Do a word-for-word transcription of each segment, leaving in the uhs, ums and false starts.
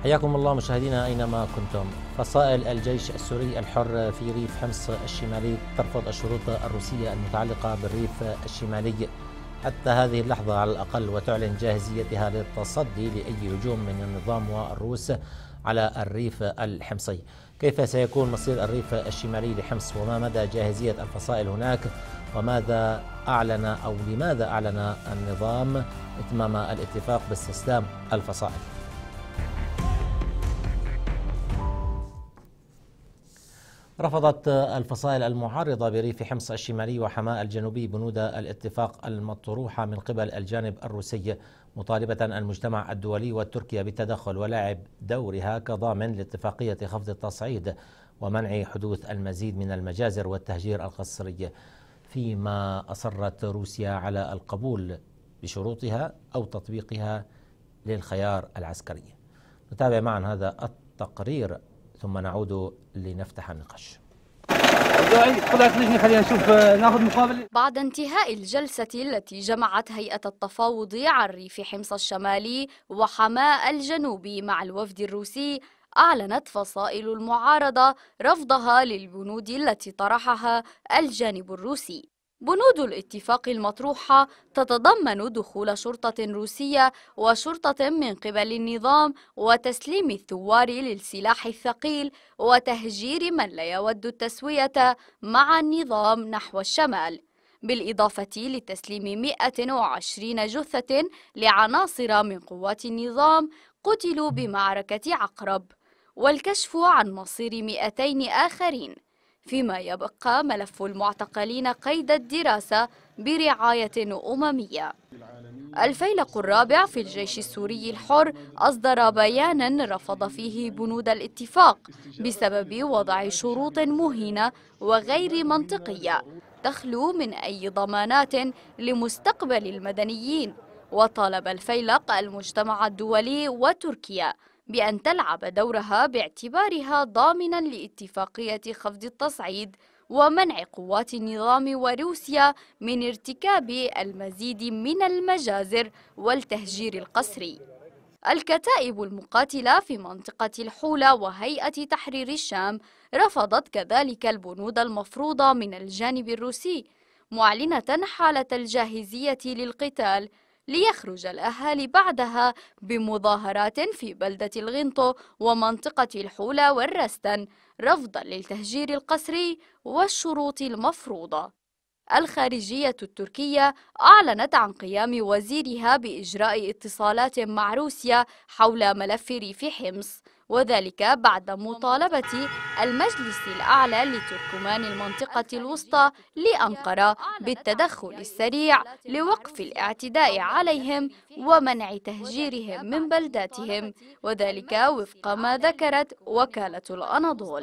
حياكم الله مشاهدينا أينما كنتم. فصائل الجيش السوري الحر في ريف حمص الشمالي ترفض الشروط الروسية المتعلقة بالريف الشمالي حتى هذه اللحظة على الأقل، وتعلن جاهزيتها للتصدي لأي هجوم من النظام والروس على الريف الحمصي. كيف سيكون مصير الريف الشمالي لحمص، وما مدى جاهزية الفصائل هناك، وماذا أعلن أو لماذا أعلن النظام إتمام الاتفاق باستسلام الفصائل؟ رفضت الفصائل المعارضة بريف حمص الشمالي وحماة الجنوبي بنود الاتفاق المطروحة من قبل الجانب الروسي، مطالبة المجتمع الدولي والتركي بالتدخل ولعب دورها كضامن لاتفاقية خفض التصعيد ومنع حدوث المزيد من المجازر والتهجير القسري، فيما أصرت روسيا على القبول بشروطها أو تطبيقها للخيار العسكري. نتابع معا هذا التقرير ثم نعود لنفتح النقاش. بعد انتهاء الجلسة التي جمعت هيئة التفاوض عن ريف حمص الشمالي وحماة الجنوبي مع الوفد الروسي، أعلنت فصائل المعارضة رفضها للبنود التي طرحها الجانب الروسي. بنود الاتفاق المطروحة تتضمن دخول شرطة روسية وشرطة من قبل النظام وتسليم الثوار للسلاح الثقيل وتهجير من لا يود التسوية مع النظام نحو الشمال، بالإضافة لتسليم مئة وعشرين جثة لعناصر من قوات النظام قتلوا بمعركة عقرب، والكشف عن مصير مئتين آخرين، فيما يبقى ملف المعتقلين قيد الدراسة برعاية أممية. الفيلق الرابع في الجيش السوري الحر أصدر بيانا رفض فيه بنود الاتفاق بسبب وضع شروط مهينة وغير منطقية تخلو من أي ضمانات لمستقبل المدنيين، وطالب الفيلق المجتمع الدولي وتركيا بأن تلعب دورها باعتبارها ضامنا لاتفاقية خفض التصعيد ومنع قوات النظام وروسيا من ارتكاب المزيد من المجازر والتهجير القسري. الكتائب المقاتلة في منطقة الحولة وهيئة تحرير الشام رفضت كذلك البنود المفروضة من الجانب الروسي، معلنة حالة الجاهزية للقتال، ليخرج الأهالي بعدها بمظاهرات في بلدة الغنطو ومنطقة الحولة والرستن رفضا للتهجير القسري والشروط المفروضة. الخارجية التركية أعلنت عن قيام وزيرها بإجراء اتصالات مع روسيا حول ملف ريف حمص، وذلك بعد مطالبة المجلس الأعلى لتركمان المنطقة الوسطى لأنقرة بالتدخل السريع لوقف الاعتداء عليهم ومنع تهجيرهم من بلداتهم، وذلك وفق ما ذكرت وكالة الأناضول.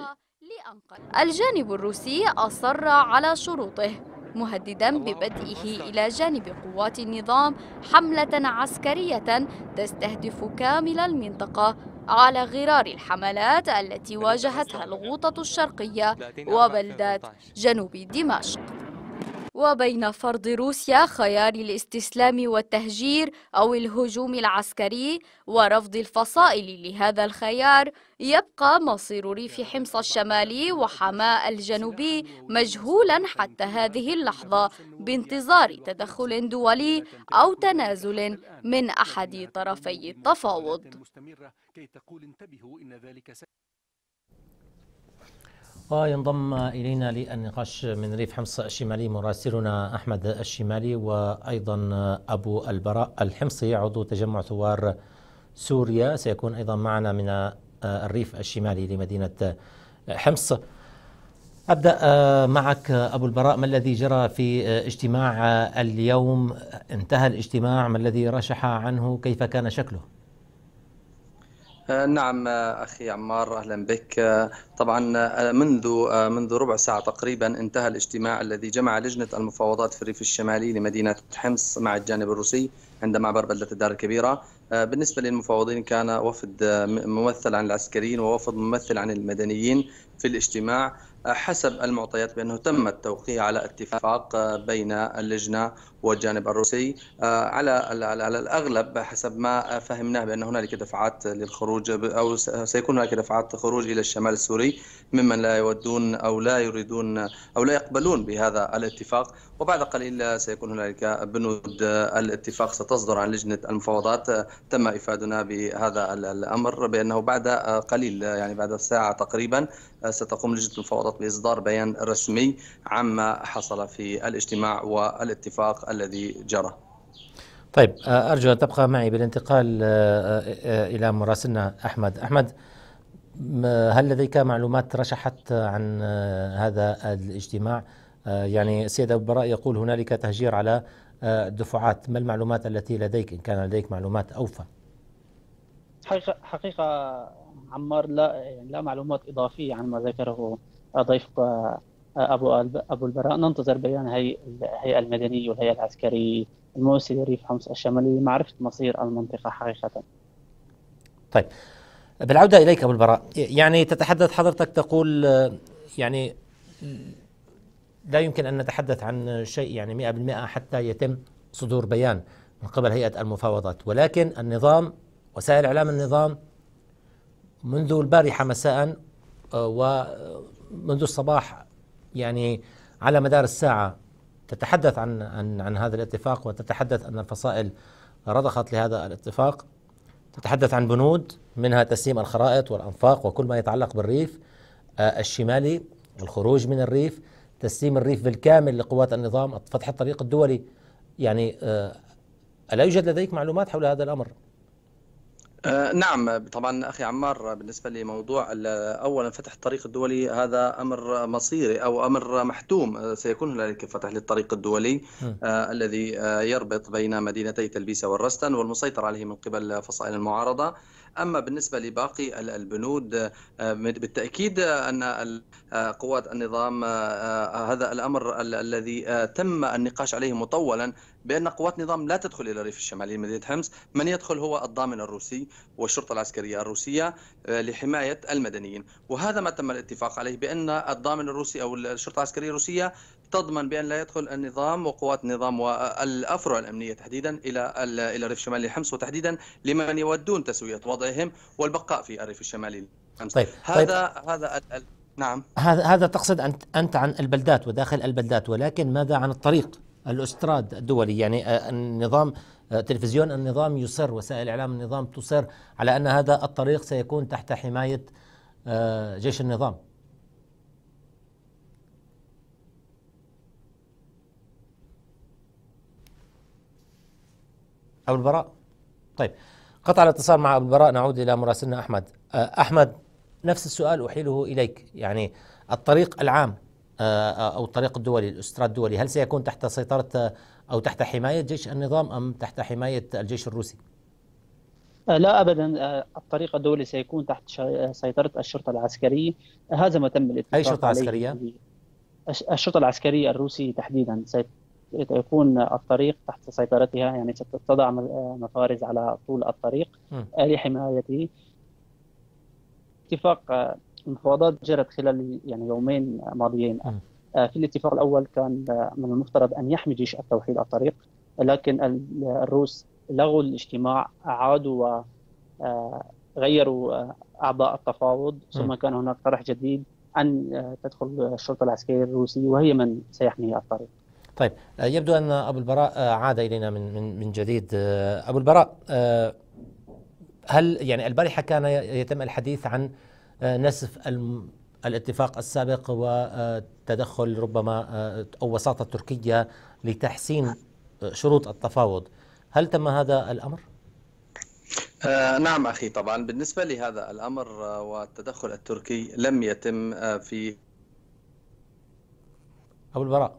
الجانب الروسي أصر على شروطه، مهددا ببدئه إلى جانب قوات النظام حملة عسكرية تستهدف كامل المنطقة على غرار الحملات التي واجهتها الغوطة الشرقية وبلدات جنوب دمشق. وبين فرض روسيا خيار الاستسلام والتهجير أو الهجوم العسكري ورفض الفصائل لهذا الخيار، يبقى مصير ريف حمص الشمالي وحماة الجنوبي مجهولا حتى هذه اللحظة، بانتظار تدخل دولي أو تنازل من أحد طرفي التفاوض. وينضم إلينا للنقاش من ريف حمص الشمالي مراسلنا أحمد الشمالي، وأيضا أبو البراء الحمصي عضو تجمع ثوار سوريا سيكون أيضا معنا من الريف الشمالي لمدينة حمص. أبدأ معك أبو البراء، ما الذي جرى في اجتماع اليوم؟ انتهى الاجتماع، ما الذي رشح عنه؟ كيف كان شكله؟ نعم أخي عمار، أهلا بك. طبعا منذ منذ ربع ساعة تقريبا انتهى الاجتماع الذي جمع لجنة المفاوضات في الريف الشمالي لمدينة حمص مع الجانب الروسي عند معبر بلدة الدار الكبيرة. بالنسبة للمفاوضين كان وفد ممثل عن العسكريين ووفد ممثل عن المدنيين في الاجتماع. حسب المعطيات بأنه تم التوقيع على اتفاق بين اللجنة والجانب الروسي على على الأغلب حسب ما فهمناه بأن هنالك دفعات للخروج أو سيكون هناك دفعات خروج إلى الشمال السوري ممن لا يودون أو لا يريدون أو لا يقبلون بهذا الاتفاق، وبعد قليل سيكون هنالك بنود الاتفاق ستصدر عن لجنة المفاوضات. تم إفادنا بهذا الأمر بأنه بعد قليل يعني بعد ساعة تقريبا ستقوم لجنة المفاوضات بإصدار بيان رسمي عما حصل في الاجتماع والاتفاق الذي جرى. طيب أرجو أن تبقى معي بالانتقال إلى مراسلنا أحمد. أحمد، هل لديك معلومات رشحت عن هذا الاجتماع؟ يعني السيد أبو البراء يقول هنالك تهجير على الدفعات، ما المعلومات التي لديك إن كان لديك معلومات أوفى؟ حقيقة, حقيقة عمار لا يعني لا معلومات إضافية عن ما ذكره ضيف أبو أبو البراء. ننتظر بيان هي الهيئة المدنية والهيئة العسكرية الممثلة لريف حمص الشمالي معرفة مصير المنطقة حقيقة. طيب، بالعودة إليك أبو البراء، يعني تتحدث حضرتك تقول يعني لا يمكن أن نتحدث عن شيء يعني مئة بالمئة حتى يتم صدور بيان من قبل هيئة المفاوضات، ولكن النظام وسائل إعلام النظام منذ البارحة مساء ومنذ الصباح يعني على مدار الساعة تتحدث عن عن عن هذا الاتفاق، وتتحدث أن الفصائل رضخت لهذا الاتفاق، تتحدث عن بنود منها تسليم الخرائط والأنفاق وكل ما يتعلق بالريف الشمالي والخروج من الريف، تسليم الريف بالكامل لقوات النظام، فتح الطريق الدولي. يعني ألا يوجد لديك معلومات حول هذا الأمر؟ نعم طبعا أخي عمار، بالنسبة لموضوع أولا فتح الطريق الدولي هذا أمر مصيري أو أمر محتوم، سيكون هنالك فتح للطريق الدولي آه الذي يربط بين مدينتي تلبيسة والرستن والمسيطر عليه من قبل فصائل المعارضة. أما بالنسبة لباقي البنود بالتأكيد أن قوات النظام هذا الأمر الذي تم النقاش عليه مطولا بأن قوات النظام لا تدخل إلى الريف الشمالي مدينة حمص، من يدخل هو الضامن الروسي والشرطة العسكرية الروسية لحماية المدنيين، وهذا ما تم الاتفاق عليه بأن الضامن الروسي أو الشرطة العسكرية الروسية تضمن بأن لا يدخل النظام وقوات النظام والأفرع الأمنية تحديدا إلى إلى الريف الشمالي حمص، وتحديدا لمن يودون تسوية وضعهم والبقاء في الريف الشمالي حمص. طيب. هذا طيب. هذا ال... نعم هذا هذا تقصد أنت أنت عن البلدات وداخل البلدات، ولكن ماذا عن الطريق الاستراد الدولي؟ يعني النظام تلفزيون النظام يصر، وسائل إعلام النظام تصر على أن هذا الطريق سيكون تحت حماية جيش النظام. أبو البراء، طيب قطع الاتصال مع أبو البراء، نعود إلى مراسلنا أحمد. أحمد، نفس السؤال أحيله إليك، يعني الطريق العام أو الطريق الدولي الاستراد الدولي هل سيكون تحت سيطرة أو تحت حماية جيش النظام أم تحت حماية الجيش الروسي؟ لا أبدا، الطريق الدولي سيكون تحت سيطرة الشرطة العسكرية، هذا ما تم الاتفاق عليه. أي شرطة عسكرية؟ الشرطة العسكرية الروسية تحديدا سيكون الطريق تحت سيطرتها، يعني ستضع مفارز على طول الطريق م. لحمايته. اتفاق المفاوضات جرت خلال يعني يومين ماضيين. م. في الاتفاق الأول كان من المفترض أن يحمي جيش التوحيد الطريق، لكن الروس لغوا الاجتماع، عادوا وغيروا أعضاء التفاوض، ثم كان هناك طرح جديد أن تدخل الشرطة العسكرية الروسية وهي من سيحمي الطريق. طيب، يبدو أن أبو البراء عاد إلينا من من من جديد. أبو البراء، هل يعني البارحة كان يتم الحديث عن نسف الاتفاق السابق وتدخل ربما أو وساطة تركيا لتحسين شروط التفاوض، هل تم هذا الأمر؟ آه نعم أخي، طبعا بالنسبة لهذا الأمر والتدخل التركي لم يتم في أبو البراء.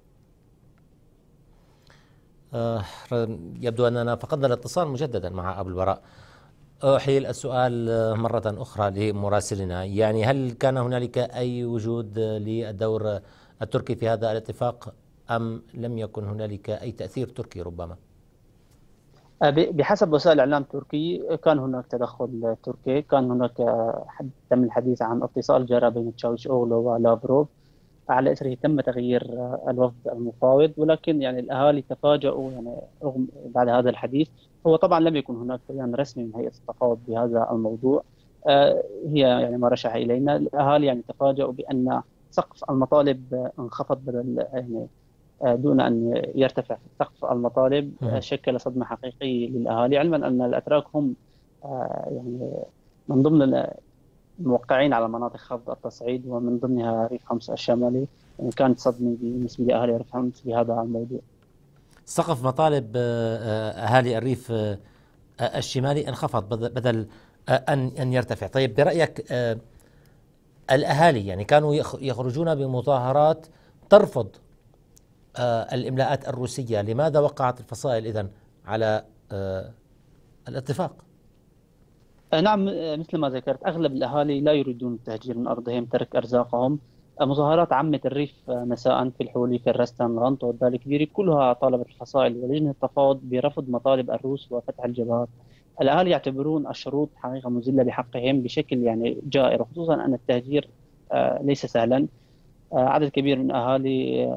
آه يبدو أننا فقدنا الاتصال مجددا مع أبو البراء. أحيل السؤال مرة أخرى لمراسلنا، يعني هل كان هنالك أي وجود للدور التركي في هذا الاتفاق أم لم يكن هنالك أي تأثير تركي ربما؟ بحسب وسائل الإعلام التركية كان هناك تدخل تركي، كان هناك تم الحديث عن اتصال جرى بين تشاوش أوغلو ولافروف، على إثره تم تغيير الوفد المفاوض، ولكن يعني الأهالي تفاجؤوا يعني رغم بعد هذا الحديث. هو طبعا لم يكن هناك بيان رسمي من هيئة التفاوض بهذا الموضوع، هي يعني ما رشح إلينا الأهالي، يعني تفاجؤوا بأن سقف المطالب انخفض بدل يعني دون أن يرتفع سقف المطالب، شكل صدمة حقيقية للأهالي، علما أن الأتراك هم يعني من ضمن الموقعين على مناطق خفض التصعيد ومن ضمنها ريف حمص الشمالي. يعني كانت صدمة بالنسبة لأهالي ريف حمص بهذا الموضوع. سقف مطالب أهالي الريف الشمالي انخفض بدل أن أن يرتفع. طيب برأيك الأهالي يعني كانوا يخرجون بمظاهرات ترفض الإملاءات الروسية، لماذا وقعت الفصائل إذن على الاتفاق؟ نعم، مثل ما ذكرت أغلب الأهالي لا يريدون التهجير من أرضهم، ترك أرزاقهم. مظاهرات عمت الريف مساء في الحولي، في الرستن، غنطة، والدالكبيري، كلها طالبت الفصائل ولجنة التفاوض برفض مطالب الروس وفتح الجبهات. الأهالي يعتبرون الشروط حقيقة مذلة بحقهم بشكل يعني جائر، خصوصا أن التهجير ليس سهلا. عدد كبير من الأهالي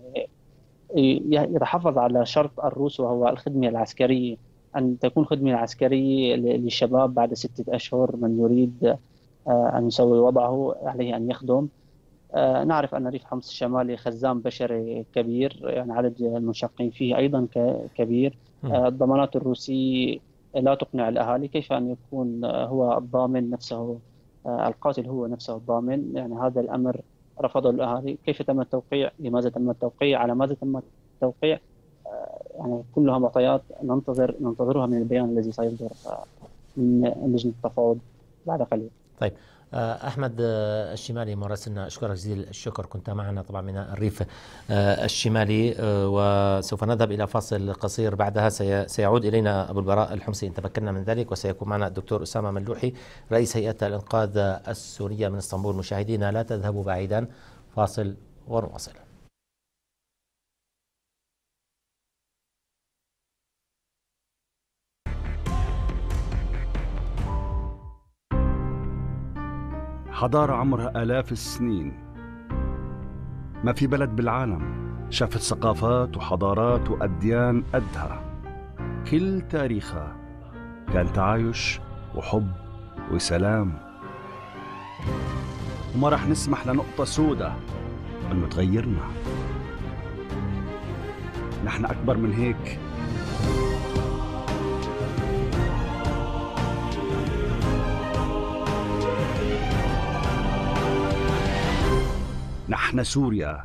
يتحفظ على شرط الروس وهو الخدمة العسكرية، أن تكون خدمة عسكرية للشباب بعد ستة أشهر. من يريد أن يسوي وضعه عليه أن يخدم. نعرف أن ريف حمص الشمالي خزان بشري كبير، يعني عدد المنشقين فيه أيضا كبير. الضمانات الروسية لا تقنع الأهالي، كيف أن يكون هو الضامن نفسه، القاتل هو نفسه الضامن؟ يعني هذا الأمر رفضه الأهالي. كيف تم التوقيع؟ لماذا تم التوقيع؟ على ماذا تم التوقيع؟ يعني كلها معطيات ننتظر ننتظرها من البيان الذي سيصدر من لجنة التفاوض بعد قليل. طيب أحمد الشمالي مراسلنا، أشكرك جزيل الشكر، كنت معنا طبعا من الريف الشمالي، وسوف نذهب إلى فاصل قصير، بعدها سيعود إلينا أبو البراء الحمصي إن تمكنا من ذلك، وسيكون معنا الدكتور أسامة ملوحي رئيس هيئة الإنقاذ السورية من اسطنبول. مشاهدينا لا تذهبوا بعيدا، فاصل ونواصل. حضارة عمرها آلاف السنين، ما في بلد بالعالم شافت ثقافات وحضارات وأديان قدها. كل تاريخها كان تعايش وحب وسلام، وما رح نسمح لنقطة سودة أنه تغيرنا. نحن أكبر من هيك. نحن سوريا.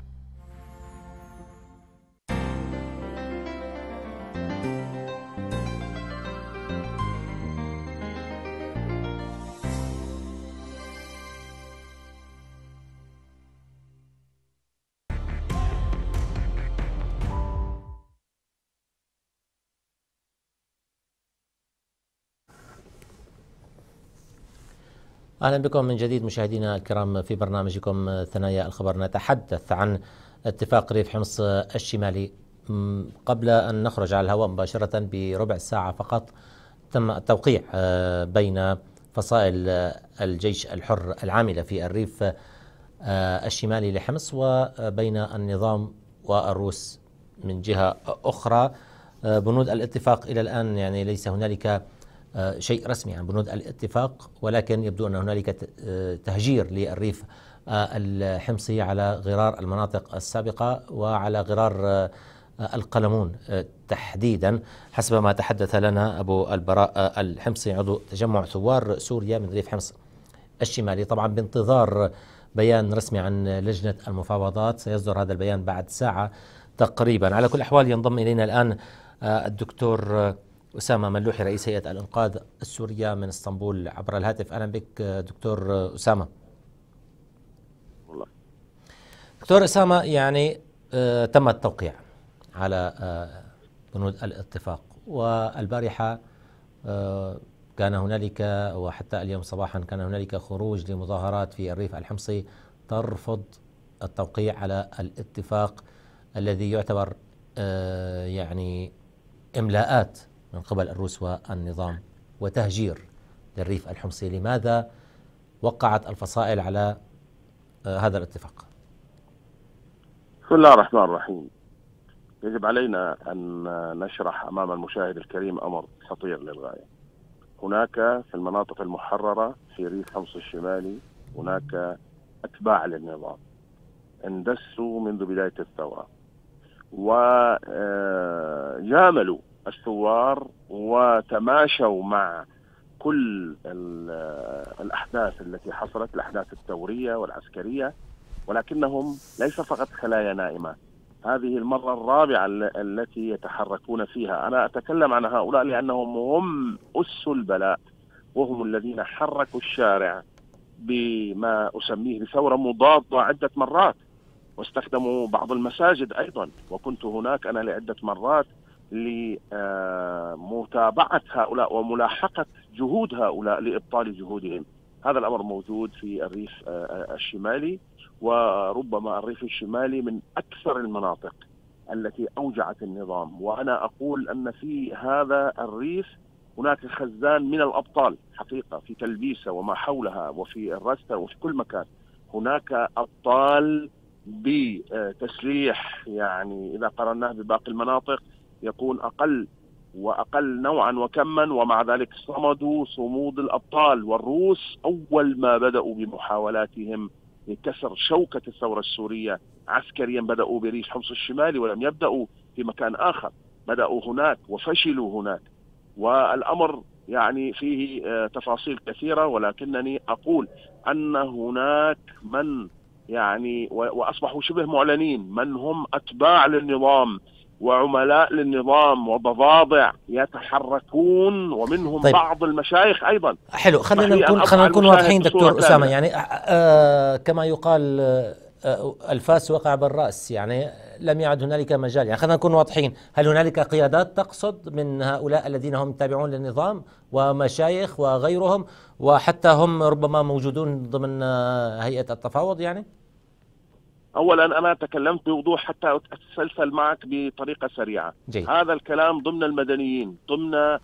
أهلا بكم من جديد مشاهدينا الكرام في برنامجكم ثنايا الخبر. نتحدث عن اتفاق ريف حمص الشمالي. قبل أن نخرج على الهواء مباشرة بربع ساعة فقط تم التوقيع بين فصائل الجيش الحر العاملة في الريف الشمالي لحمص وبين النظام والروس من جهة أخرى. بنود الاتفاق إلى الآن يعني ليس هنالك شيء رسمي عن بنود الاتفاق، ولكن يبدو أن هنالك تهجير للريف الحمصي على غرار المناطق السابقة وعلى غرار القلمون تحديدا، حسب ما تحدث لنا أبو البراء الحمصي عضو تجمع ثوار سوريا من ريف حمص الشمالي. طبعا بانتظار بيان رسمي عن لجنة المفاوضات، سيصدر هذا البيان بعد ساعة تقريبا. على كل الأحوال ينضم إلينا الآن الدكتور أسامة ملوحي رئيس هيئة الإنقاذ السورية من اسطنبول عبر الهاتف. أهلا بك دكتور أسامة. والله. دكتور أسامة، يعني آه تم التوقيع على آه بنود الاتفاق، والبارحة آه كان هنالك وحتى اليوم صباحا كان هنالك خروج لمظاهرات في الريف الحمصي ترفض التوقيع على الاتفاق الذي يعتبر آه يعني إملاءات من قبل الروس والنظام وتهجير للريف الحمصي. لماذا وقعت الفصائل على هذا الاتفاق؟ بسم الله الرحمن الرحيم. يجب علينا أن نشرح أمام المشاهد الكريم أمر خطير للغاية. هناك في المناطق المحررة في ريف حمص الشمالي هناك أتباع للنظام اندسوا منذ بداية الثورة وجاملوا الثوار وتماشوا مع كل الأحداث التي حصلت، الأحداث الثورية والعسكرية، ولكنهم ليس فقط خلايا نائمة. هذه المرة الرابعة التي يتحركون فيها. أنا أتكلم عن هؤلاء لأنهم هم أس البلاء، وهم الذين حركوا الشارع بما أسميه بثورة مضادة عدة مرات، واستخدموا بعض المساجد أيضا، وكنت هناك أنا لعدة مرات لمتابعة هؤلاء وملاحقة جهود هؤلاء لإبطال جهودهم. هذا الأمر موجود في الريف الشمالي، وربما الريف الشمالي من أكثر المناطق التي أوجعت النظام. وأنا أقول أن في هذا الريف هناك خزان من الأبطال حقيقة، في تلبيسة وما حولها وفي الرستة وفي كل مكان هناك أبطال بتسليح، يعني إذا قارناه بباقي المناطق يكون أقل وأقل نوعا وكما، ومع ذلك صمدوا صمود الأبطال. والروس أول ما بدأوا بمحاولاتهم لكسر شوكة الثورة السورية عسكريا بدأوا بريف حمص الشمالي ولم يبدأوا في مكان آخر، بدأوا هناك وفشلوا هناك. والأمر يعني فيه تفاصيل كثيرة، ولكنني أقول أن هناك من يعني وأصبحوا شبه معلنين من هم أتباع للنظام وعملاء للنظام وضفادع يتحركون، ومنهم طيب. بعض المشايخ أيضا. حلو، خلينا نكون خلينا نكون واضحين دكتور أسامة. يعني آه كما يقال آه الفاس وقع بالرأس، يعني لم يعد هنالك مجال. يعني خلينا نكون واضحين، هل هنالك قيادات تقصد من هؤلاء الذين هم تابعون للنظام ومشايخ وغيرهم، وحتى هم ربما موجودون ضمن هيئة التفاوض؟ يعني أولا أنا تكلمت بوضوح حتى أتسلسل معك بطريقة سريعة. جي. هذا الكلام ضمن المدنيين، ضمن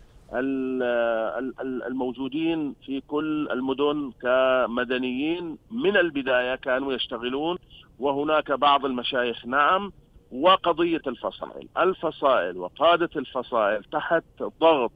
الموجودين في كل المدن كمدنيين من البداية كانوا يشتغلون، وهناك بعض المشايخ نعم. وقضية الفصائل الفصائل وقادة الفصائل تحت ضغط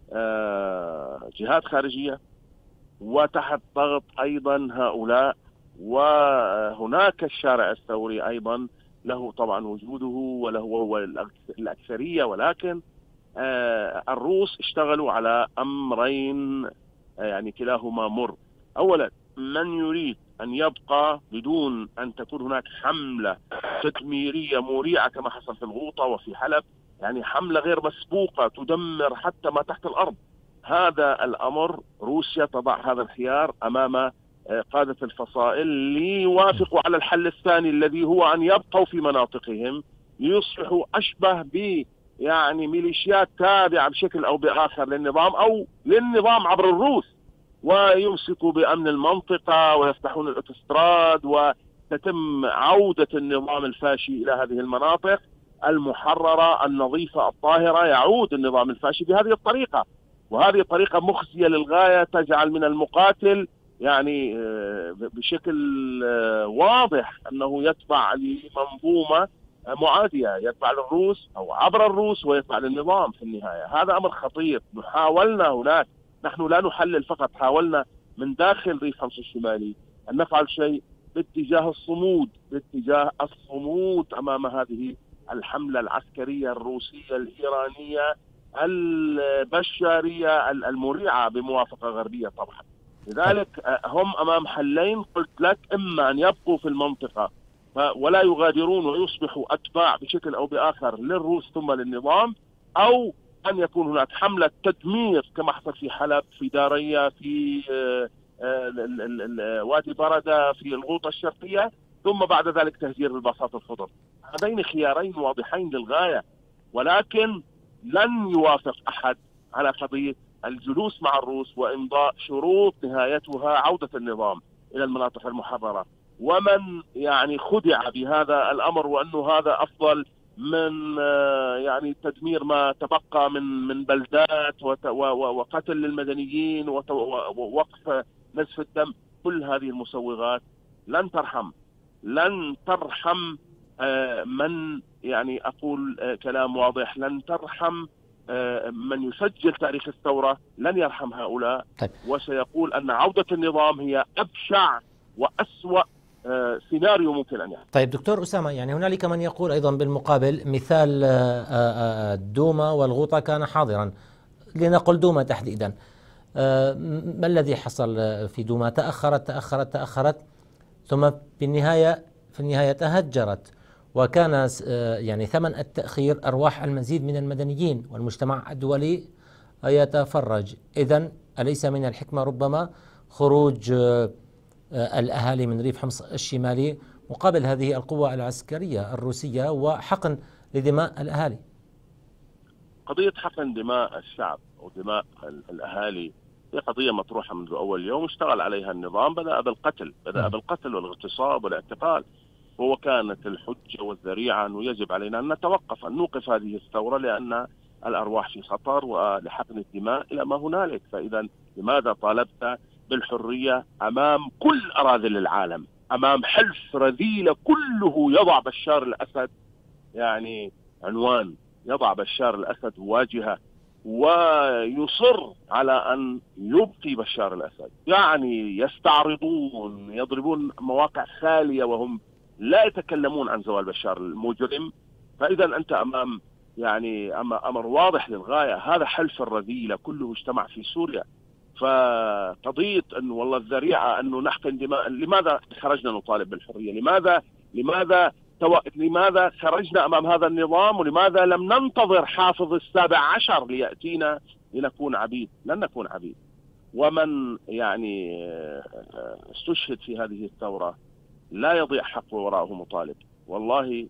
جهات خارجية وتحت ضغط أيضا هؤلاء، وهناك الشارع الثوري أيضا له طبعا وجوده وله هو الأكثرية، ولكن الروس اشتغلوا على أمرين يعني كلاهما مر. أولا، من يريد أن يبقى بدون أن تكون هناك حملة تدميرية مريعة كما حصل في الغوطة وفي حلب، يعني حملة غير مسبوقة تدمر حتى ما تحت الأرض، هذا الأمر روسيا تضع هذا الخيار أمام قادة الفصائل ليوافقوا على الحل الثاني الذي هو أن يبقوا في مناطقهم ليصبحوا أشبه ب يعني ميليشيات تابعة بشكل أو بآخر للنظام أو للنظام عبر الروس، ويمسكوا بأمن المنطقة ويفتحون الأوتوستراد، وتتم عودة النظام الفاشي إلى هذه المناطق المحررة النظيفة الطاهرة. يعود النظام الفاشي بهذه الطريقة، وهذه طريقة مخزية للغاية، تجعل من المقاتل يعني بشكل واضح أنه يتبع لمنظومة معادية، يتبع للروس أو عبر الروس ويتبع للنظام في النهاية. هذا أمر خطير. حاولنا هناك، نحن لا نحلل فقط، حاولنا من داخل ريف حمص الشمالي أن نفعل شيء باتجاه الصمود، باتجاه الصمود أمام هذه الحملة العسكرية الروسية الإيرانية البشارية المريعة بموافقة غربية طبعا. لذلك هم أمام حلين قلت لك، إما أن يبقوا في المنطقة ولا يغادرون ويصبحوا أتباع بشكل أو بآخر للروس ثم للنظام، أو أن يكون هناك حملة تدمير كما حصل في حلب، في دارية، في وادي بردة، في الغوطة الشرقية، ثم بعد ذلك تهجير الباصات الخضر. هذين خيارين واضحين للغاية، ولكن لن يوافق أحد على قضية الجلوس مع الروس وإمضاء شروط نهايتها عودة النظام إلى المناطق المحررة. ومن يعني خدع بهذا الأمر وأنه هذا أفضل من يعني تدمير ما تبقى من من بلدات وقتل للمدنيين ووقف نزف الدم. كل هذه المسوغات لن ترحم لن ترحم من يعني أقول كلام واضح لن ترحم من يسجل تاريخ الثورة، لن يرحم هؤلاء. طيب. وسيقول أن عودة النظام هي أبشع وأسوأ سيناريو ممكن أن يحصل. طيب دكتور أسامة، يعني هنالك من يقول أيضا بالمقابل مثال دوما والغوطة كان حاضرا، لنقل دوما تحديدا. ما الذي حصل في دوما؟ تأخرت تأخرت تأخرت ثم بالنهاية في النهاية تهجرت، وكان يعني ثمن التأخير أرواح المزيد من المدنيين والمجتمع الدولي يتفرج. إذن أليس من الحكمة ربما خروج الأهالي من ريف حمص الشمالي مقابل هذه القوة العسكرية الروسية وحقن لدماء الأهالي؟ قضية حقن دماء الشعب ودماء الأهالي هي قضية مطروحة منذ أول يوم اشتغل عليها النظام. بدأ بالقتل بدأ بالقتل والاغتصاب والاعتقال، وهو كانت الحجة والذريعة أنه يجب علينا أن نتوقف أن نوقف هذه الثورة لأن الأرواح في خطر ولحقن الدماء إلى ما هنالك. فإذا لماذا طالبت بالحرية أمام كل أراذل العالم، أمام حلف رذيلة كله يضع بشار الأسد يعني عنوان، يضع بشار الأسد واجهة، ويصر على أن يبقي بشار الأسد؟ يعني يستعرضون يضربون مواقع خالية وهم لا يتكلمون عن زوال بشار المجرم. فإذا أنت أمام يعني أمر واضح للغاية. هذا حلف الرذيلة كله اجتمع في سوريا. فقضية أن والله الذريعة أنه نحقن دماء، لماذا خرجنا نطالب بالحرية؟ لماذا لماذا تو... لماذا خرجنا أمام هذا النظام؟ ولماذا لم ننتظر حافظ السابع عشر ليأتينا لنكون عبيد؟ لن نكون عبيد. ومن يعني استشهد في هذه الثورة لا يضيع حق وراءه مطالب. والله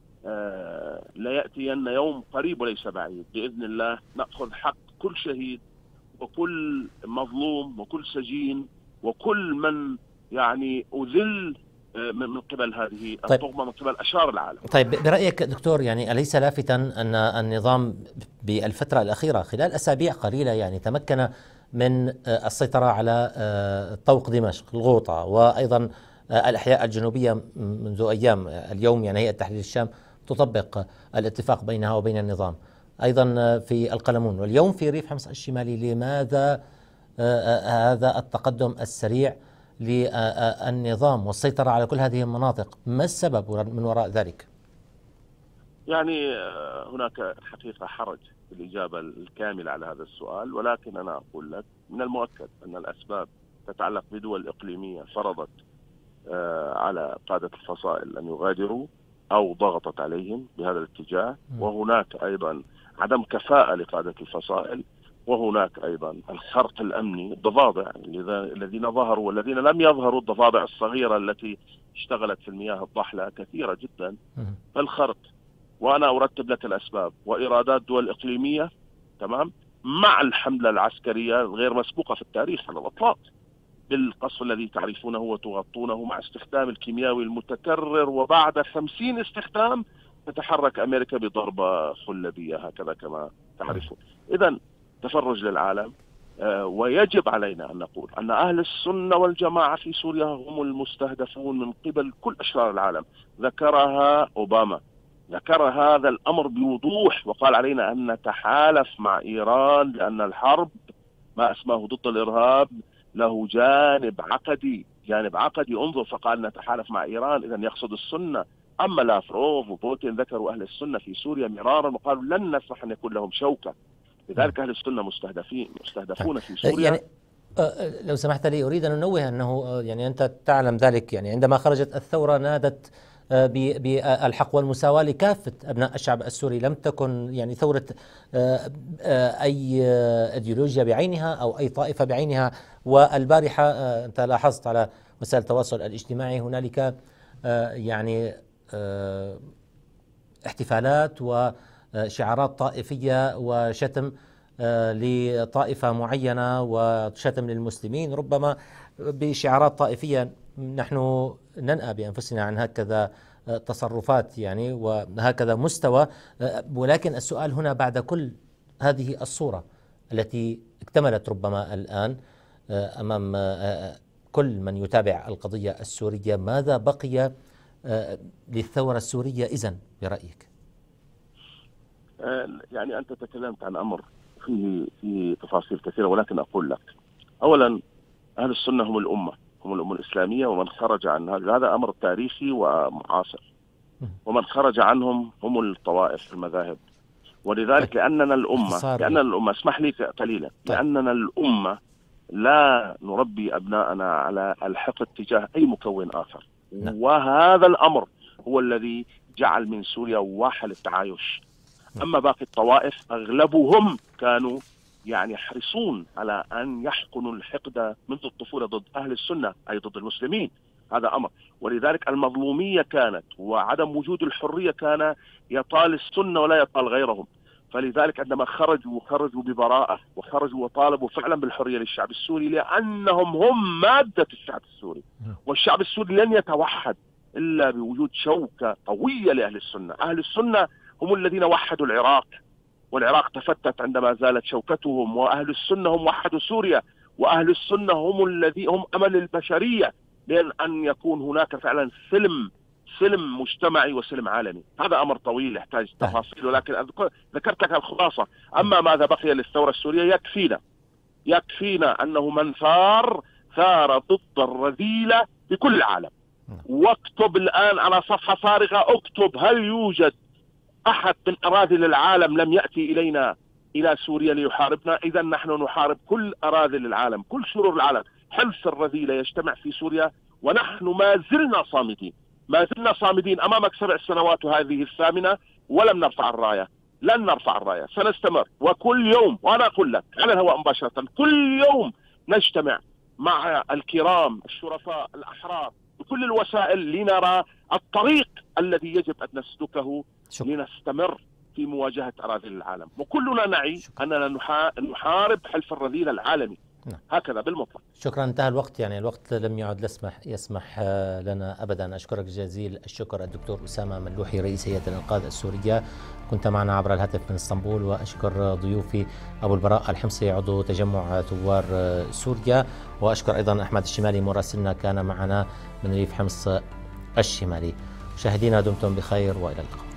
لا يأتين يوم قريب وليس بعيد بإذن الله نأخذ حق كل شهيد وكل مظلوم وكل سجين وكل من يعني أذل من قبل هذه الطغمة من قبل أشرار العالم. طيب برأيك دكتور، يعني أليس لافتا أن النظام بالفترة الأخيرة خلال أسابيع قليلة يعني تمكن من السيطرة على طوق دمشق، الغوطة، وأيضا الأحياء الجنوبية منذ أيام؟ اليوم يعني هيئة تحرير الشام تطبق الاتفاق بينها وبين النظام، أيضا في القلمون، واليوم في ريف حمص الشمالي. لماذا هذا التقدم السريع للنظام والسيطرة على كل هذه المناطق؟ ما السبب من وراء ذلك؟ يعني هناك حقيقة حرج في الإجابة الكاملة على هذا السؤال، ولكن أنا أقول لك من المؤكد أن الأسباب تتعلق بدول إقليمية فرضت على قادة الفصائل أن يغادروا أو ضغطت عليهم بهذا الاتجاه، وهناك أيضا عدم كفاءة لقادة الفصائل، وهناك أيضا الخرق الأمني، الضفادع الذين ظهروا والذين لم يظهروا، الضفادع الصغيرة التي اشتغلت في المياه الضحلة كثيرة جدا. فالخرق، وأنا أرتب لك الأسباب، وإرادات دول إقليمية تمام مع الحملة العسكرية غير مسبوقة في التاريخ على الإطلاق بالقصف الذي تعرفونه وتغطونه، مع استخدام الكيميائي المتكرر، وبعد خمسين استخدام تتحرك أمريكا بضربة خلبية هكذا كما تعرفون. إذن تفرج للعالم. آه ويجب علينا أن نقول أن أهل السنة والجماعة في سوريا هم المستهدفون من قبل كل أشرار العالم. ذكرها أوباما، ذكر هذا الأمر بوضوح، وقال علينا أن نتحالف مع إيران لأن الحرب ما اسمه ضد الإرهاب له جانب عقدي، جانب عقدي انظر، فقال نتحالف مع إيران، إذن يقصد السنة. أما لافروف وبوتين ذكروا أهل السنة في سوريا مرارا وقالوا لن نسمح أن يكون لهم شوكة، لذلك أهل السنة مستهدفين مستهدفون في سوريا. يعني لو سمحت لي أريد أن أنوه أنه يعني أنت تعلم ذلك، يعني عندما خرجت الثورة نادت بالحق والمساواة لكافة أبناء الشعب السوري، لم تكن يعني ثورة أي إيديولوجيا بعينها أو أي طائفة بعينها. والبارحة أنت لاحظت على وسائل التواصل الاجتماعي هنالك يعني احتفالات وشعارات طائفية وشتم لطائفة معينة وشتم للمسلمين، ربما بشعارات طائفية. نحن ننأى بأنفسنا عن هكذا تصرفات يعني وهكذا مستوى. ولكن السؤال هنا بعد كل هذه الصورة التي اكتملت ربما الآن أمام كل من يتابع القضية السورية، ماذا بقي للثورة السورية إذن برأيك؟ يعني أنت تكلمت عن أمر فيه فيه تفاصيل كثيرة، ولكن أقول لك أولا أهل السنة هم الأمة، هم الأمة الإسلامية، ومن خرج عن هذا هذا أمر تاريخي ومعاصر، ومن خرج عنهم هم الطوائف المذاهب. ولذلك لأننا الأمة لأننا الأمة اسمح لي قليلا لأننا الأمة لا نربي أبناءنا على الحقد تجاه أي مكون آخر. وهذا الأمر هو الذي جعل من سوريا واحة للتعايش. أما باقي الطوائف أغلبهم كانوا يعني يحرصون على أن يحقنوا الحقد منذ الطفولة ضد أهل السنة أي ضد المسلمين. هذا أمر. ولذلك المظلومية كانت وعدم وجود الحرية كان يطال السنة ولا يطال غيرهم. فلذلك عندما خرجوا خرجوا ببراءة وخرجوا وطالبوا فعلا بالحرية للشعب السوري، لأنهم هم مادة الشعب السوري، والشعب السوري لن يتوحد إلا بوجود شوكة قوية لأهل السنة. أهل السنة هم الذين وحدوا العراق، والعراق تفتت عندما زالت شوكتهم، وأهل السنة هم وحدوا سوريا، وأهل السنة هم الذي هم أمل البشرية لأن أن يكون هناك فعلا سلم سلم مجتمعي وسلم عالمي. هذا أمر طويل يحتاج تفاصيل، ولكن ذكرت لك الخلاصة. أما ماذا بقي للثورة السورية يكفينا يكفينا أنه من ثار ثار ضد الرذيلة بكل العالم. واكتب الآن على صفحة فارغة، اكتب هل يوجد أحد من أراذل العالم لم يأتي إلينا إلى سوريا ليحاربنا؟ إذا نحن نحارب كل أراذل العالم، كل شرور العالم. حلف الرذيلة يجتمع في سوريا ونحن ما زلنا صامدين، ما زلنا صامدين أمامك سبع سنوات وهذه الثامنة ولم نرفع الراية، لن نرفع الراية، سنستمر. وكل يوم، وأنا أقول لك على الهواء مباشرة، كل يوم نجتمع مع الكرام الشرفاء الأحرار بكل الوسائل لنرى الطريق الذي يجب أن نسلكه لنستمر في مواجهة أراذل العالم. وكلنا نعي أننا نحارب حلف الرذيلة العالمي. نعم. هكذا بالمطلق. شكرا. انتهى الوقت، يعني الوقت لم يعد يسمح يسمح لنا ابدا. اشكرك جزيل الشكر الدكتور اسامه ملوحي رئيس هيئه الانقاذ السوريه، كنت معنا عبر الهاتف من اسطنبول. واشكر ضيوفي ابو البراء الحمصي عضو تجمع ثوار سوريا، واشكر ايضا احمد الشمالي مراسلنا كان معنا من ريف حمص الشمالي. مشاهدينا دمتم بخير والى اللقاء.